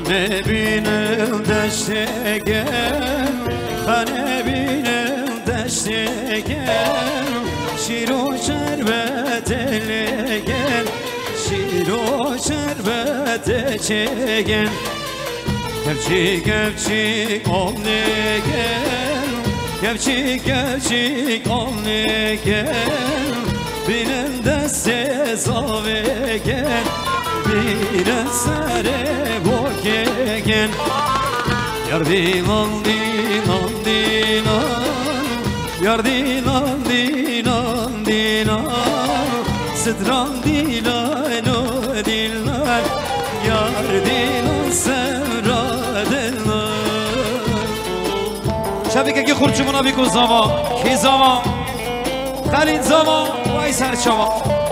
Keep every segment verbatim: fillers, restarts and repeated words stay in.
خانه بینم دشتگم خانه بینم دشتگم شیر و شربت لگن شیر و شربت چگن گفچی گفچی آم نگن گفچی گفچی آم نگن بینم دست زاوگن بینم سر بوکگن یار دیلان دیلان دیلان یار دیلان دیلان دیلان ستران دیلان و دیلان یار دیلان سمرا دیلان شبی که که خورچمونا بیکن زمان کی زمان خلید زمان وای سر شما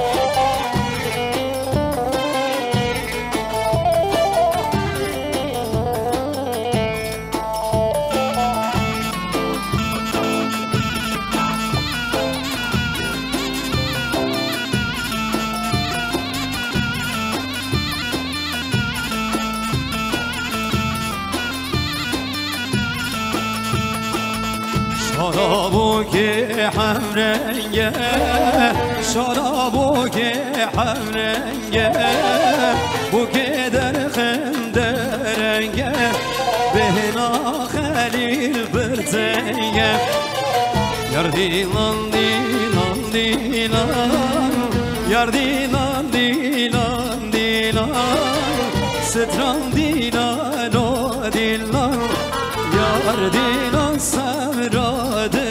شرابو که همرنگه شرابو که همرنگه بو که در خندرنگه بهنا خلیل برزنگه یار دیلان دیلان دیلان یار دیلان دیلان دیلان ستران دیلان و دیلان یار دیلان سمرا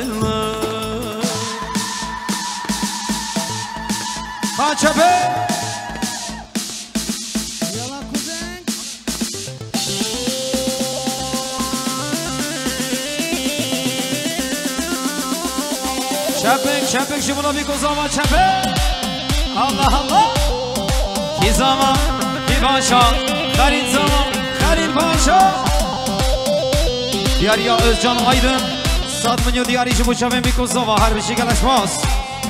چپه چپک چپک شمونا بیکن زمان چپه الله الله کی زمان کی باشا خرید زمان خرید باشا دیاریا özcan aydın صد منیو دیاری شمو چپه بیکن زمان هر بشی گلش باز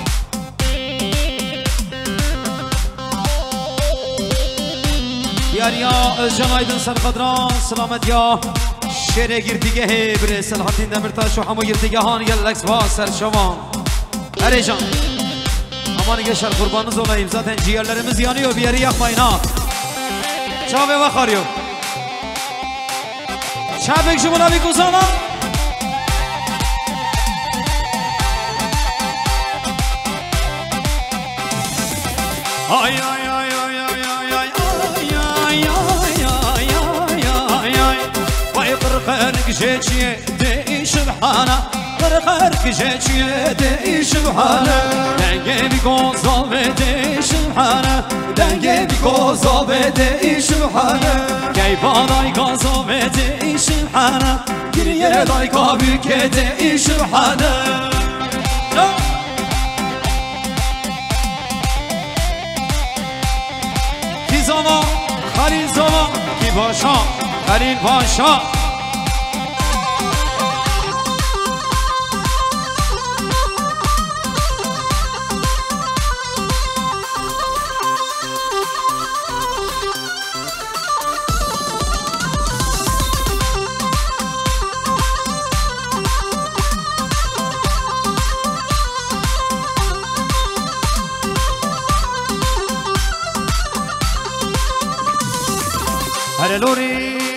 دیاریا özcan aydın سرقدران سلامت یا شیر گرتیگه بره سلحاتین دمرتاش و همو گرتیگهان گلکس باز سر شما هره جان اما نگه شر قربانوز olayım zaten ciğerlerimiz yanıyor bir yeri yakmayın ha çave bakarıyor çabek şumuna bir kuzama ay ay ay ay ay ay ay ay ay ay vay kırkırk jeçiye de subhana kırkırk jeçiye de subhana denge bir gozo ve de subhana denge bir gozo ve de subhana gay baday gozo ve de subhana giriye day kabüke de subhana ki zaman halil zaman ki başa halil başa Hare lori,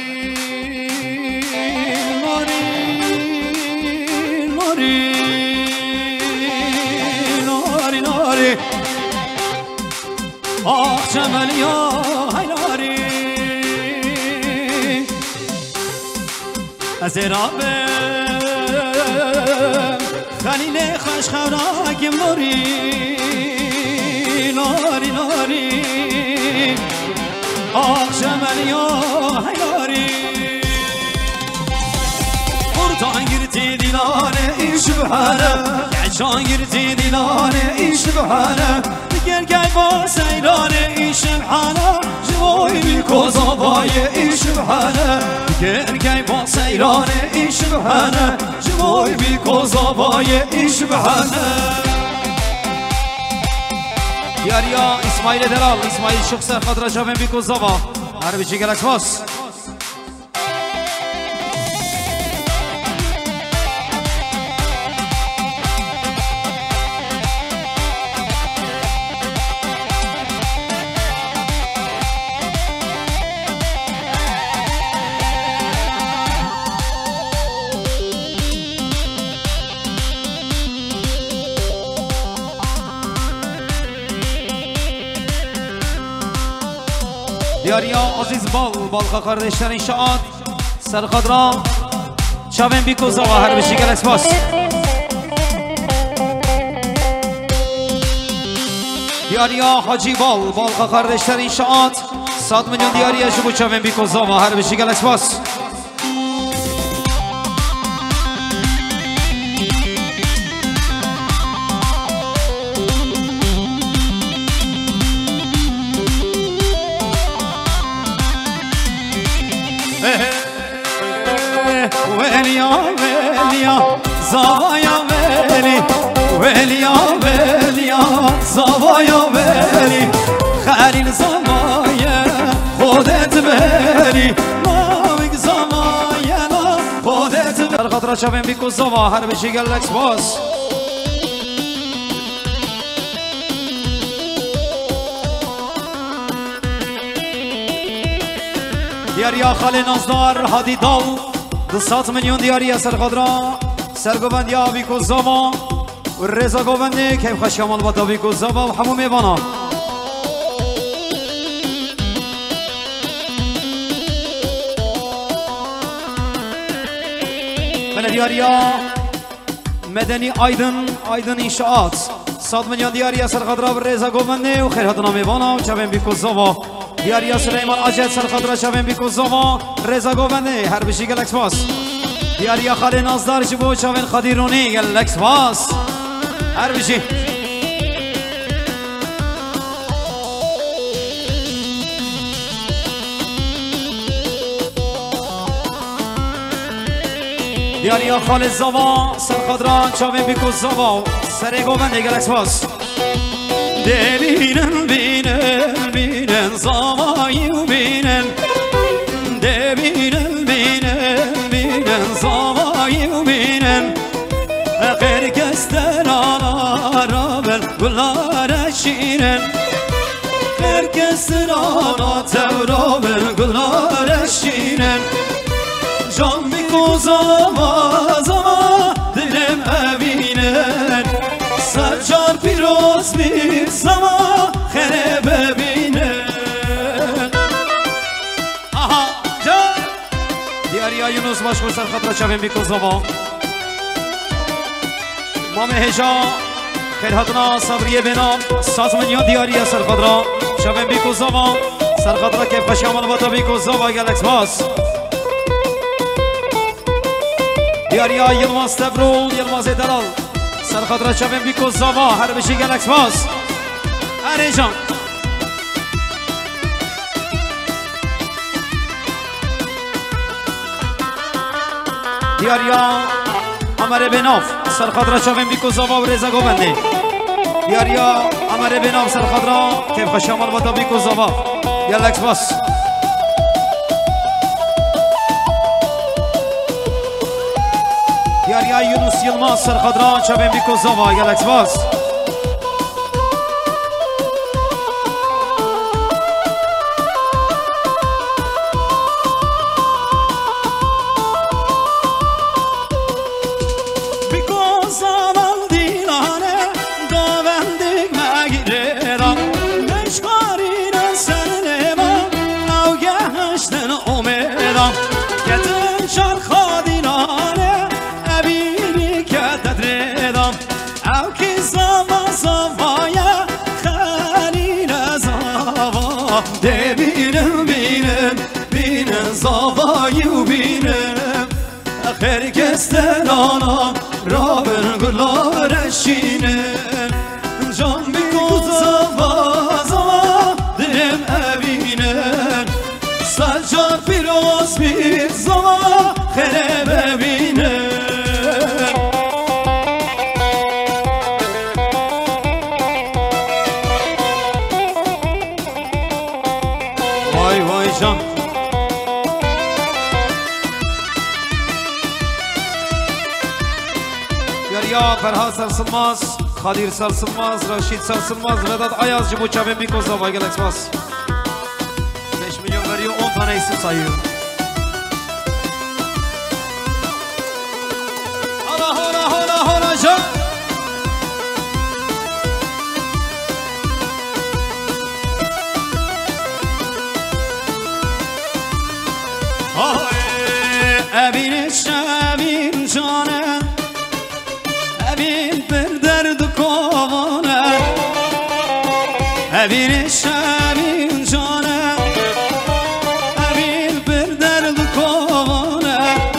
lori, lori, lori, lori. Ah Cemel ya hay lori. Azerabe, Khalile khash khawra kim lori, lori, lori. Ah Cemel ya haydari Kurtan girdi dilane işbhane Geçan girdi dilane işbhane Gel gel ba seyrane işbhane Jivoy bir kozavaye işbhane Gel gel ba seyrane işbhane Jivoy bir kozavaye işbhane Yarya İsmail Delal İsmail çok serfat Racaben bir kozava Harbici gelaç bas دیاریا عزیز بال بالخا kardeşler inşaat سرخدرا چاوین بیکو زوا هر بشی گلکس باس دیاریا حاجی بال بالخا kardeşler inşaat صد میلیون دیاریا شبو چاوین بیکو زوا هر بشی گلکس باس Velya velya zavaya veli Velya velya zavaya veli Halil zavaya khodet veli Mavik zavaya khodet veli Her khatra çavim biko zava her beşi gelleks bas Diyariya khale nazdar hadi dal صد میلیون دیاری سرخدرا سرگوبندی آبی کوزاوا و رضا گوبندی که خشیامال با آبی کوزاوا و همون میوانا من دیاریا مدنی آیدن آیدن انشاءات صد میلیون دیاری سرخدرا و رضا گوبندی و خیراتنا میوانا و چاوین بی کوزاوا دیاریا سلیمان آجد سرخدرا چاوین بی کوزاوا رضا گوبندی هر بشی گلکس باس دیاریا خاله نازدار جبو چاوین خدیرونی گلکس باس هر بشی دیاریا خاله زوا سرخدران چاوین بیکو زوا سر گوبندی گلکس باس دبینن بینن بینن زوایو بینن دبینن بینن بینن زوایو بینن غیر کستن آنا رابل گلار شینن غیر کستن آنا تورابل گلار شینن جان بیکو زوا زوا دلم اوینن سرجار پیروز بی زما خیره ببینه آها جان دیاریا یونس مشغول سر خطره چاوین بیکو زما مام هجا خیرهاتنا صبریه بینام ساز میلیون دیاریا سر خطره چاوین بیکو زما سر خطره که پشیامان باتا بیکو زما گلکس باس دیاریا یلماز تبرول یلماز دلال سرخدرا چاوین بیکو زوا هر بشی گلکس باس اره جان دیاریا امره بناف سرخدرا چاوین بیکو زوا و رضا گوبندی دیاریا امره بناف سرخدرا که خشامال باتا بیکو زوا گلکس باس دیاریا یونس یلماز سرخدران چاوین بیکو زوا گلکس باس بیکو زوا دیلانه داوندگ مگیرم نشکارین سرنما اوگهشتن امیدم کتن شرخا دیلانه او کی زوا زوایا خلیل زوا دبینم بینم بینم زوایو بینم آخر کستن آنا رابر گلار شینم جان بیکو زوا زوا دلم اوینم سالجار پیروز بی زوا خیره ببینم یا فرهاد سرسلماز خادیر سرسلماز راشید سرسلماز وداد آیاز جبو چاوین بیکو زوا گلکس باس beş milyon veriyor on tane isim sayıyor hala hala hala hala can اویل بر درد کامانه اویل شبین جانه اویل بر درد کامانه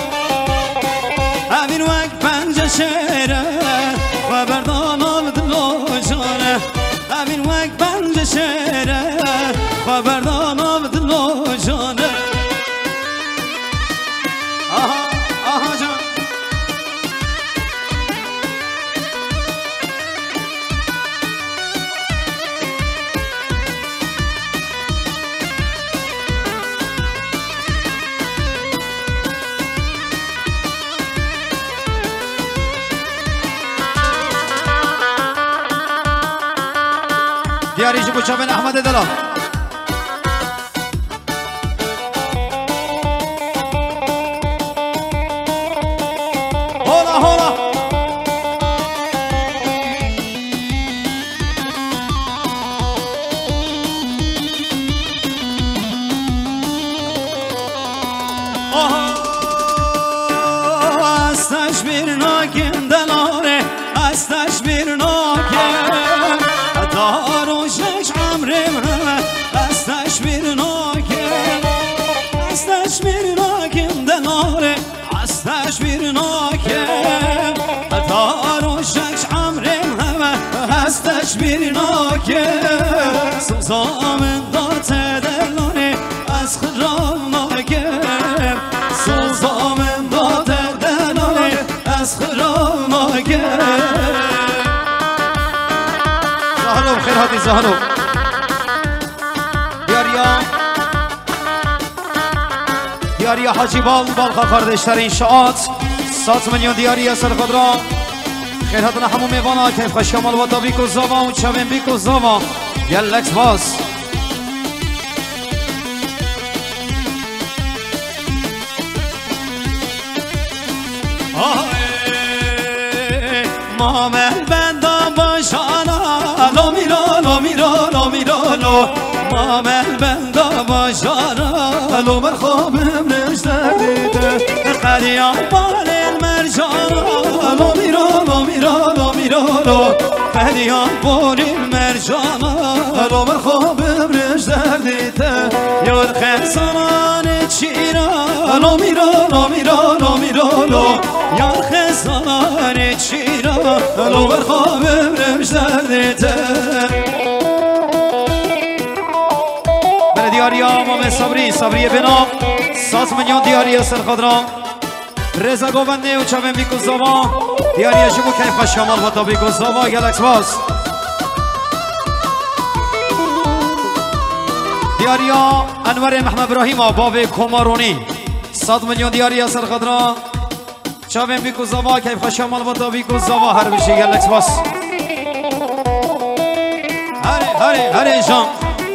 اویل وک پنج شهره و بردان آل دلو جانه اویل وک پنج شهره و بردان آل دلو جانه آها آها جان دیاری جبو چابن احمد دلا هولا هولا استش bir nakin delare استش bir nakin داروشش عمرم استش bir nakin استش bir nakin delare استش bir nakin داروشش عمرم استش bir nakin سوزامن دات دلانه از خرام ناگم سوزامن دات دلانه از خرام ناگم زهرو خیر هاتی زهرو دیاریا دیاریا حاجی بال بالخا kardeşler inşaat سات میلیون دیاریا سرخدرا خیر هاتنا همو میوانا کیف خشکمال و دابیک و زاوا و چاوین بیک و زاوا یلکس باز مامل بندم باشانا لو میرا لو میرا لو میرا لو مامل بندم باشانا لو مرخوبم نشتر دیده قلیان بال المرجانا لو میرا لو میرا لو میرا لو قلیان بال المرجانا لو مرخوبم نشتر دیده یار خزانان چیرا لو میرا لو میرا لو میرا لو یار خزانان چیرا لو مرخوبم نشتر دیده دیاریا امام صبری صبری بنا سات میلیون دیاریا سرخدرا رضا گوونده و چاوین بیکو زاوا دیاریا جبو کیف شمال و تابیکو زاوا گلکس باز دیاریا انور محمد ابراهیم باب کمارونی سات میلیون دیاریا سرخدرا چاوین بیکو زاوا کیف شمال و تابیکو زاوا هر بشی گلکس باز هره هره هره جان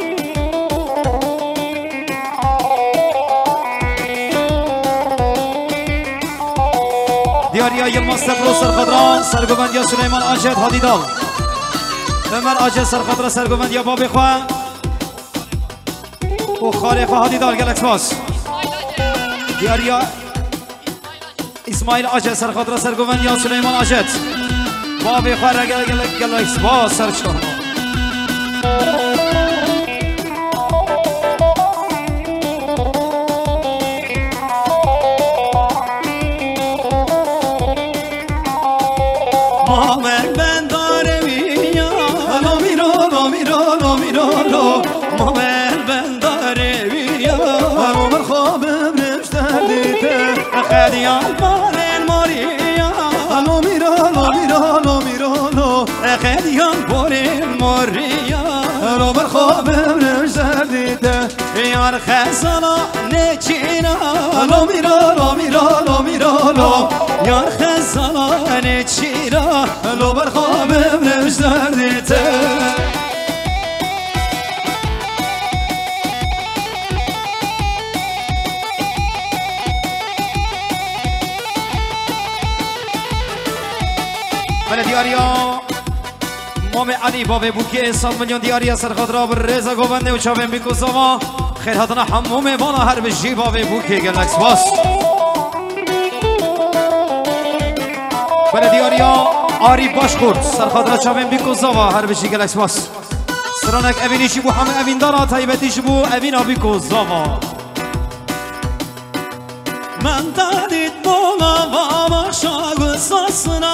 دیاریا یلماز تبلو سرخدرا سرگوبندیا سلیمان آجد هادیدال عمر آجد سرخدرا سرگوبندیا باب خواه و خالق هادیدال گلکس باز دیاریا اسماعیل آجد سرخدرا سرگوبندیا سلیمان آجد باب خواه را گلکس باز سرچان مامل بنداره ویا لو میرا لو میرا لو میرا لو مامل بنداره ویا لو مرخوبم نشتر دیده خدیان بارن ماریا لو میرا لو میرا لو میرا لو خدیان بارن ماریا لو مرخوبم نشتر دیده یار خزانا نچینا لو میرا لو میرا لو میرا لو یار خزانا نچینا لو برخوابم نشتر دیده بله دیاریا مام علی باب بوکی سال میلیون دیاریا سرخدرا بر رضا گوونده و چاوین بیکو زاوا خیر هاتنا حموم بالا هر بشی باب بوکی گلکس باز بله دیاریا آری باش خورد سرخادرا چاوین بیکو زوا هر بشی گلکس باس سرانک اوینیشی بو همه اوین دارا تایبتیش بو اوین بیکو زوا من دادید بولا بابا شاگو ساسنا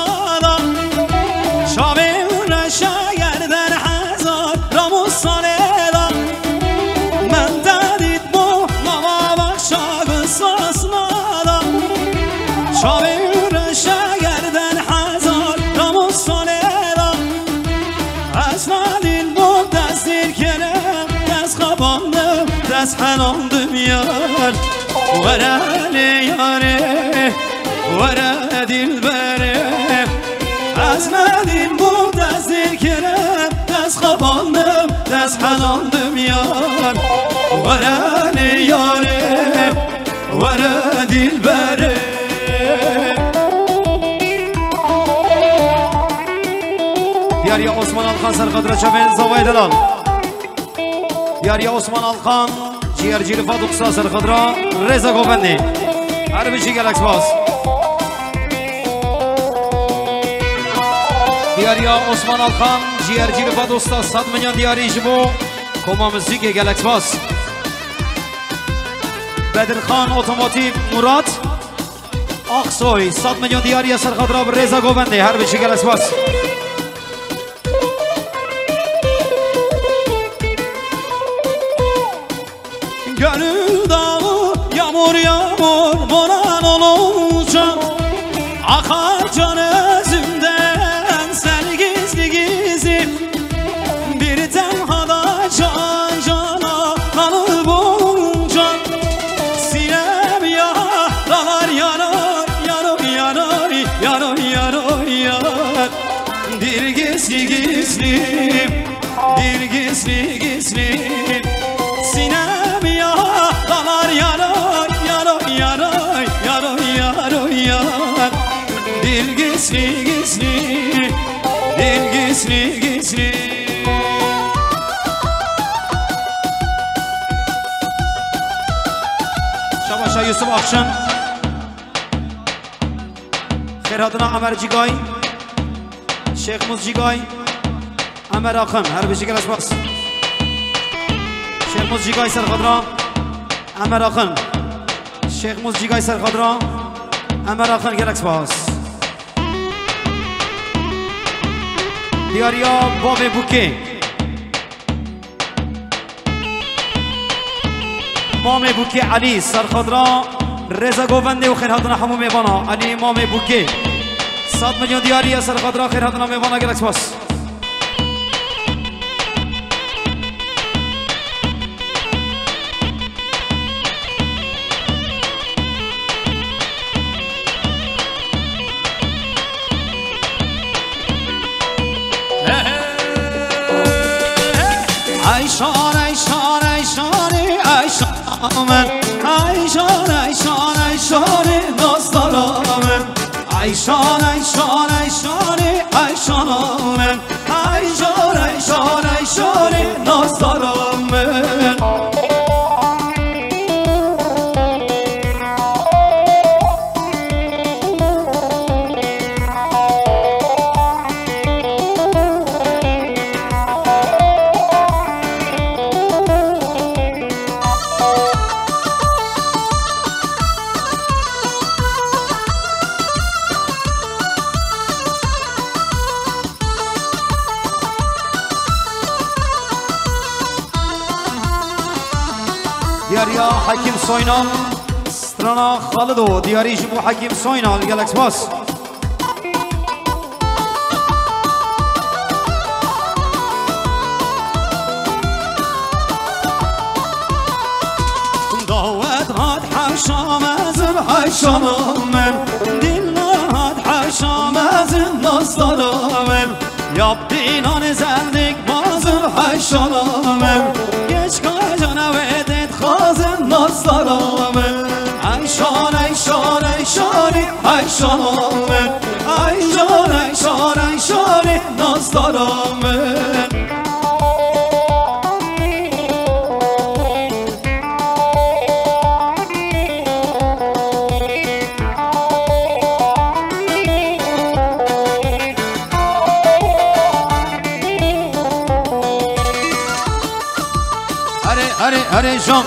شاوین رشاگر در هزار رامو ساله من دادید بولا بابا شاگو ساسنا شاوین رشاگر در هزار رامو ساله اصلا دل بود دست دیر کنم دست خواباندم دست حناندم یار ورا یاره ورا دل بره از ندیم بود دست دیر کنم دست خواباندم دست حناندم یار ورا یاره ورا دل بره دیاری عثمان الخان سرقدر چوین زوای دلال دیاری عثمان الخان جیر جیر فادوکسا سرقدر رضا گوبندی هر بچی گلکس باز دیاری عثمان الخان جیر جیر فادوکسا صد میلیون دیاری جبو کما موزیک گلکس باز بدر خان اتوماتیو مراد آخسوی صد میلیون دیاری سرقدر رضا گوبندی هر بچی گلکس باز Gönül dağı yağmur yağmur boran olacak akar can özümden sen gizli gizli bir tenhada can cana kanı bulacak sinem yaralar yanar yanar yanar yanar yanar yanar bir gizli gizli bir gizli gizli sinem Dalar yarar, yarar, yarar, yarar, yarar, yarar Dil gizli gizli, dil gizli gizli Şabaşa Yusuf Akşın Kherhatına Ömer Cigay Şeyh Muz Cigay Ömer Akın, her bir şey geles bas Şeyh Muz Cigay Serkhadra Ömer Akın Şeyh Muz Cigay Serkhadra Ömer Akın geleks bas Diyariya Bave Buke Mame Buke Ali Serkhadra Reza Govendi و Kherhatına Hamu Mevana Ali Mame Buke صد میلیون دیاری Serkhadra Kherhatına Mevana geleks bas Ayşan, Ayşan, Ayşan, Ayşan Ayşan, Ayşan, Ayşan, dostlarım Ayşan, Ayşan, Ayşan, Ayşan Ayşan, Ayşan, Ayşan, dostlarım Diyariya Hakim Soynal Strana Khalido Diyari Jibu Hakim Soynal Geleks bas Davet had haşamezim haşamem Dillah had haşamezim dostlarım Yaptın anı zerdik bazım haşamem Geç kacana vedet khazın dostlarım Ayşan, Ayşan, Ayşan, Ayşan Ayşan, Ayşan, Ayşan, dostlarım هري هري شام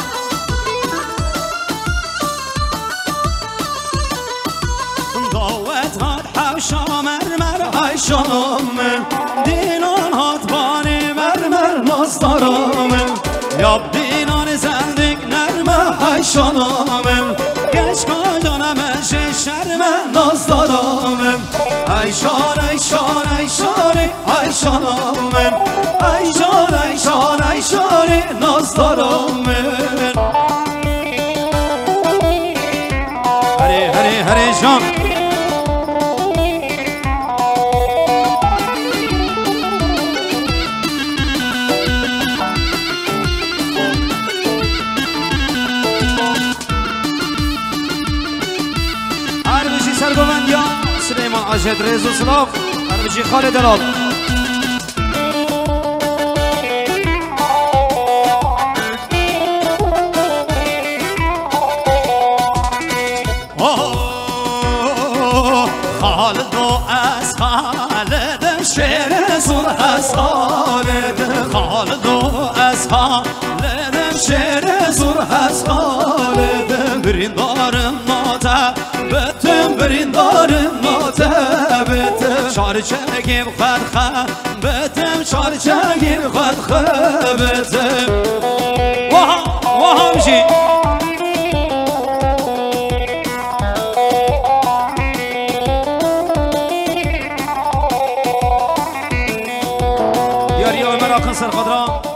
دعوت هات حوشا مرمر های شام دینان هات بانی مرمر ناستارام یاب دینان زندگ نرمه های شام گشکا جانم شرم ناستارام ای شان ای شان ای شان ای شانم ای شان ای شان ای شان ناستارام هری هری هری شام سرگوندیا سلیمان عاشق رزو سلاف هربچی خالد دلال خالد و از خالدم شیر زور از خالد خالد و از خالدم شیر زور از خالد بریندارم ناته بتم بریندارم ناته بتم شارچگیم خد خد بتم شارچگیم خد خد بتم وها وها بشی یاری و مراکن سر خضرا